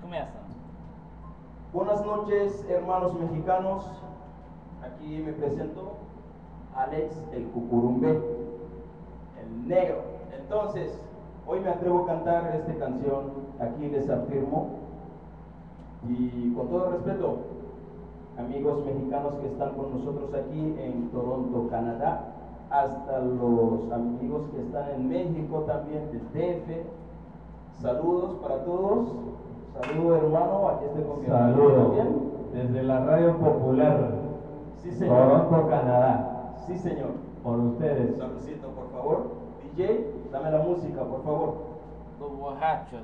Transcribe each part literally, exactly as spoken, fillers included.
começa. Buenas noches, hermanos mexicanos. Aquí me presento, Alex el Cucurumbé, el negro. Entonces, hoy me atrevo a cantar esta canción, aquí les afirmo, y con todo respeto, amigos mexicanos que están con nosotros aquí en Toronto, Canadá, hasta los amigos que están en México también, del D F. Saludos para todos. Saludos, hermano, aquí estoy con mi hermano Saludos también. desde la Radio Popular, Sí, señor. Toronto, Canadá, Sí, señor. por ustedes. Saludcito, por favor. D J, dame la música, por favor. Los borrachos.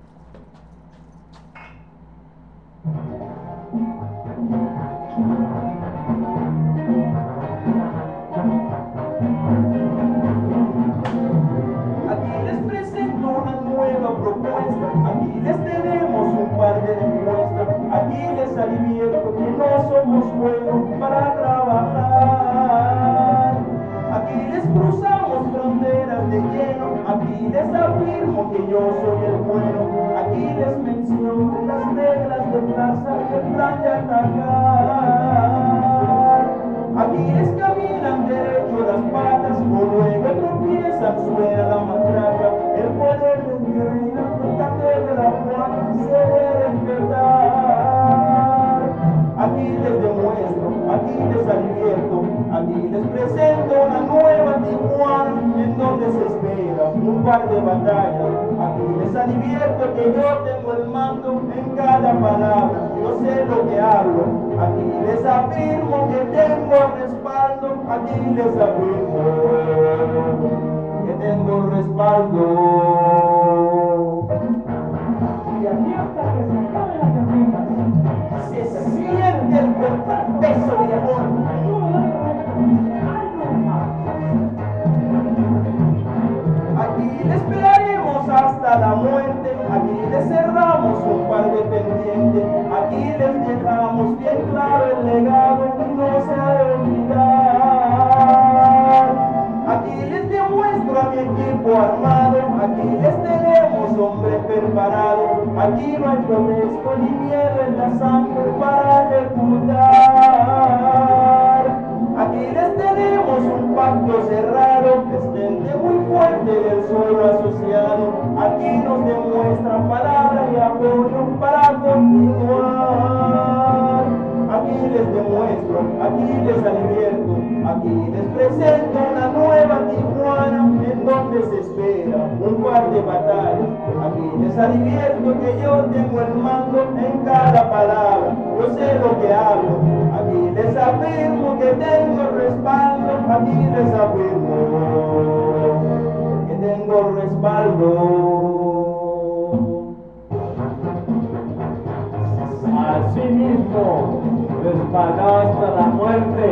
Aquí les presento una nueva propuesta. Aquí les tenemos un par de respuestas. Aquí les advierto que no somos buenos para trabajar. Aquí les cruzamos fronteras de lleno. Aquí les afirmo que yo soy el bueno. Aquí les menciono las reglas de plaza y el plan de atacar. Aquí les caminan derecho las patas, o luego tropiezan, suena la matraca. El poder de mi reina, el cartel de la Juana, se debe respetar. Aquí les demuestro, aquí les advierto, aquí les presento una nueva Tijuana, en donde se espera un par de batallas. Aquí les advierto que yo tengo el mando en cada palabra, yo sé lo que hablo. Aquí les afirmo que tengo respaldo, aquí les afirmo que tengo respaldo. Y aquí hasta que se acaben las llamitas. Se siente el contrapeso, viejón. Aquí les esperaremos hasta la muerte, aquí les cerramos un par de pendientes, aquí les dejamos bien claro el legado y no se ha de olvidar. Aquí les demuestro a mi equipo armado, aquí les tenemos hombre preparado, aquí no hay pretexto ni miedo en la sangre para ejecutar. Aquí les tenemos un pacto cerrado, desde muy fuerte del suelo asociado. Aquí nos demuestran palabras y apoyo para continuar. Aquí les demuestro, aquí les advierto, aquí les presento una nueva Tijuana, en donde se espera un par de batallas. Aquí les advierto que yo tengo el mando en cada palabra, yo sé lo que hablo. Aquí les afirmo que tengo respaldo, aquí les afirmo que tengo respaldo. Así mismo, respaldado hasta la muerte.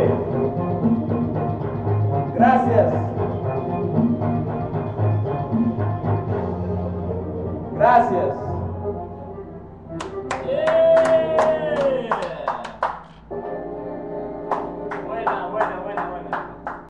Gracias. Gracias.